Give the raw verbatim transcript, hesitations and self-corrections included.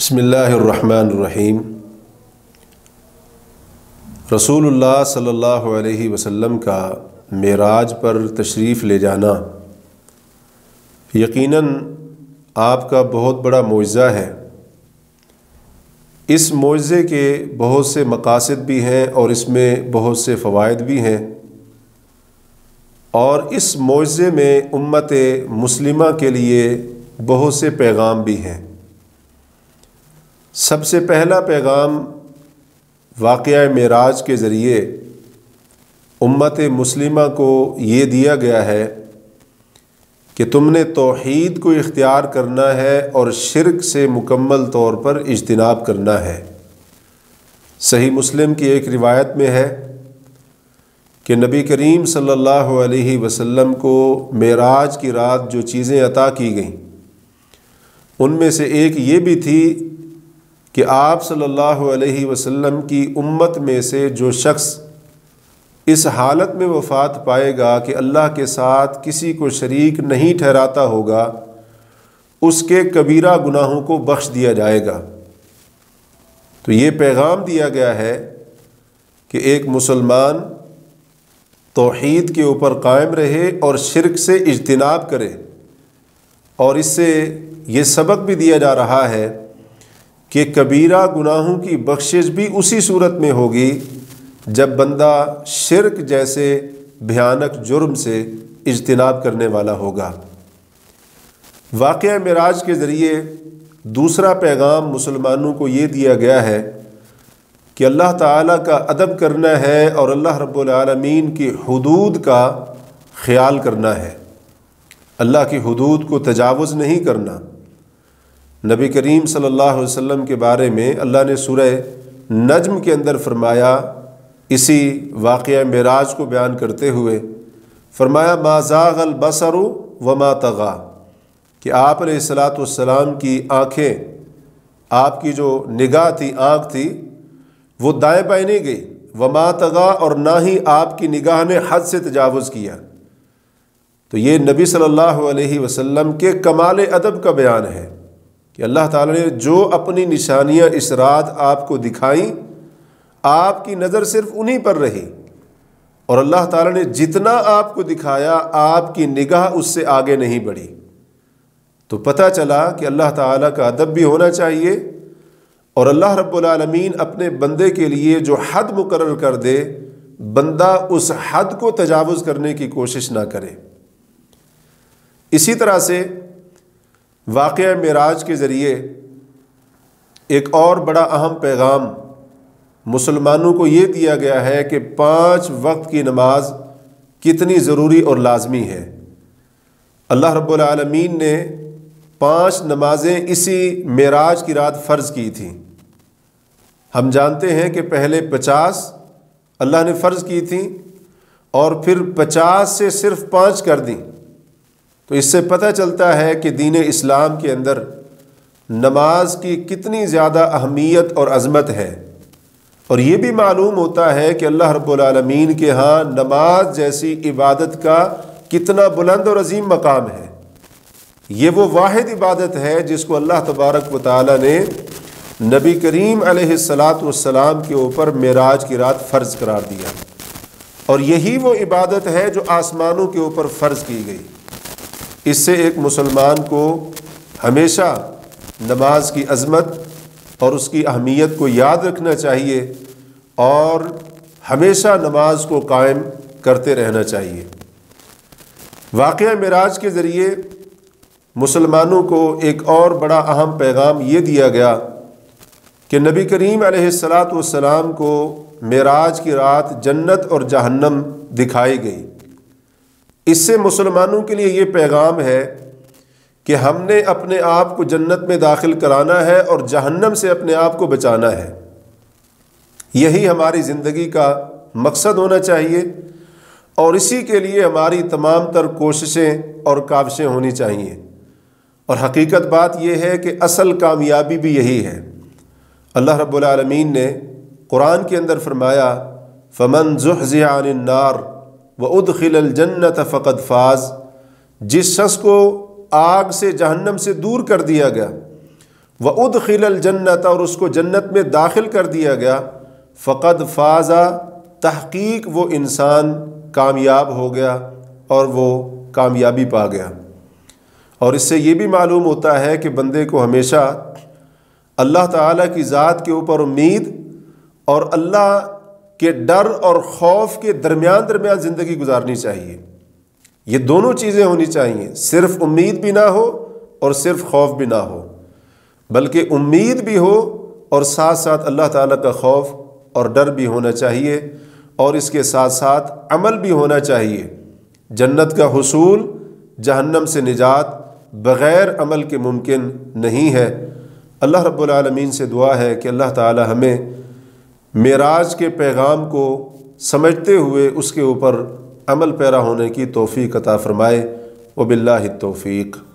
بسم اللہ الرحمن الرحیم۔ رسول اللہ صلی اللہ علیہ وسلم کا معراج پر تشریف لے جانا یقیناً آپ کا بہت بڑا معجزہ ہے۔ اس معجزے کے بہت سے مقاصد بھی ہیں اور اس میں بہت سے فوائد بھی ہیں، اور اس معجزے میں امت مسلمہ کے لیے بہت سے پیغام بھی ہیں۔ سب سے پہلا پیغام واقعہ معراج کے ذریعے امت مسلمہ کو یہ دیا گیا ہے کہ تم نے توحید کو اختیار کرنا ہے اور شرک سے مکمل طور پر اجتناب کرنا ہے۔ صحیح مسلم کی ایک روایت میں ہے کہ نبی کریم صلی اللہ علیہ وسلم کو معراج کی رات جو چیزیں عطا کی گئیں ان میں سے ایک یہ بھی تھی کہ آپ صلی اللہ علیہ وسلم کی امت میں سے جو شخص اس حالت میں وفات پائے گا کہ اللہ کے ساتھ کسی کو شریک نہیں ٹھہراتا ہوگا، اس کے کبیرہ گناہوں کو بخش دیا جائے گا۔ تو یہ پیغام دیا گیا ہے کہ ایک مسلمان توحید کے اوپر قائم رہے اور شرک سے اجتناب کرے، اور اس سے یہ سبق بھی دیا جا رہا ہے کہ کبیرہ گناہوں کی بخشش بھی اسی صورت میں ہوگی جب بندہ شرک جیسے بھیانک جرم سے اجتناب کرنے والا ہوگا۔ واقعہ معراج کے ذریعے دوسرا پیغام مسلمانوں کو یہ دیا گیا ہے کہ اللہ تعالیٰ کا ادب کرنا ہے اور اللہ رب العالمین کی حدود کا خیال کرنا ہے۔ اللہ کی حدود کو تجاوز نہیں کرنا۔ نبی کریم صلی اللہ علیہ وسلم کے بارے میں اللہ نے سورہ نجم کے اندر فرمایا، اسی واقعہ معراج کو بیان کرتے ہوئے فرمایا ما زاغ البصر وما طغى، کہ آپ علیہ الصلاۃ والسلام کی آنکھیں، آپ کی جو نگاہ تھی، آنکھ تھی، وہ دائیں بائیں نہیں گئی، وما طغى، اور نہ ہی آپ کی نگاہ نے حد سے تجاوز کیا۔ تو یہ نبی صلی اللہ علیہ وسلم کے کمال ادب کا بیان ہے کہ اللہ تعالیٰ نے جو اپنی نشانیاں اس رات آپ کو دکھائیں، آپ کی نظر صرف انہی پر رہی، اور اللہ تعالیٰ نے جتنا آپ کو دکھایا آپ کی نگاہ اس سے آگے نہیں بڑھی۔ تو پتہ چلا کہ اللہ تعالیٰ کا ادب بھی ہونا چاہیے، اور اللہ رب العالمین اپنے بندے کے لیے جو حد مقرر کر دے، بندہ اس حد کو تجاوز کرنے کی کوشش نہ کرے۔ اسی طرح سے واقعہ معراج کے ذریعے ایک اور بڑا اہم پیغام مسلمانوں کو یہ دیا گیا ہے کہ پانچ وقت کی نماز کتنی ضروری اور لازمی ہے۔ اللہ رب العالمین نے پانچ نمازیں اسی معراج کی رات فرض کی تھیں۔ ہم جانتے ہیں کہ پہلے پچاس اللہ نے فرض کی تھیں، اور پھر پچاس سے صرف پانچ کر دیں۔ تو اس سے پتہ چلتا ہے کہ دین اسلام کے اندر نماز کی کتنی زیادہ اہمیت اور عظمت ہے، اور یہ بھی معلوم ہوتا ہے کہ اللہ رب العالمین کے ہاں نماز جیسی عبادت کا کتنا بلند اور عظیم مقام ہے۔ یہ وہ واحد عبادت ہے جس کو اللہ تبارک و تعالی نے نبی کریم علیہ الصلاۃ والسلام کے اوپر معراج کی رات فرض قرار دیا، اور یہی وہ عبادت ہے جو آسمانوں کے اوپر فرض کی گئی۔ اس سے ایک مسلمان کو ہمیشہ نماز کی عظمت اور اس کی اہمیت کو یاد رکھنا چاہیے، اور ہمیشہ نماز کو قائم کرتے رہنا چاہیے۔ واقعہ معراج کے ذریعے مسلمانوں کو ایک اور بڑا اہم پیغام یہ دیا گیا کہ نبی کریم علیہ الصلاۃ والسلام کو معراج کی رات جنت اور جہنم دکھائی گئی۔ اس سے مسلمانوں کے لیے یہ پیغام ہے کہ ہم نے اپنے آپ کو جنت میں داخل کرانا ہے اور جہنم سے اپنے آپ کو بچانا ہے۔ یہی ہماری زندگی کا مقصد ہونا چاہیے، اور اسی کے لیے ہماری تمام تر کوششیں اور کاوشیں ہونی چاہیے۔ اور حقیقت بات یہ ہے کہ اصل کامیابی بھی یہی ہے۔ اللہ رب العالمین نے قرآن کے اندر فرمایا فَمَنْ زُحْزِحَ عَنِ النَّارِ وَأُدْخِلَ الْجَنَّةَ فَقَدْ فَازَ، جس شخص کو آگ سے، جہنم سے دور کر دیا گیا، وَأُدْخِلَ الْجَنَّةَ اور اس کو جنت میں داخل کر دیا گیا، فقد فاز تحقیق وہ انسان کامیاب ہو گیا اور وہ کامیابی پا گیا۔ اور اس سے یہ بھی معلوم ہوتا ہے کہ بندے کو ہمیشہ اللہ تعالیٰ کی ذات کے اوپر امید اور اللہ کے ڈر اور خوف کے درمیان درمیان زندگی گزارنی چاہیے۔ یہ دونوں چیزیں ہونی چاہیے، صرف امید بھی نہ ہو اور صرف خوف بھی نہ ہو، بلکہ امید بھی ہو اور ساتھ ساتھ اللہ تعالیٰ کا خوف اور ڈر بھی ہونا چاہیے، اور اس کے ساتھ ساتھ عمل بھی ہونا چاہیے۔ جنت کا حصول، جہنم سے نجات بغیر عمل کے ممکن نہیں ہے۔ اللہ رب العالمین سے دعا ہے کہ اللہ تعالی ہمیں معراج کے پیغام کو سمجھتے ہوئے اس کے اوپر عمل پیرا ہونے کی توفیق عطا فرمائے۔ وباللہ التوفیق۔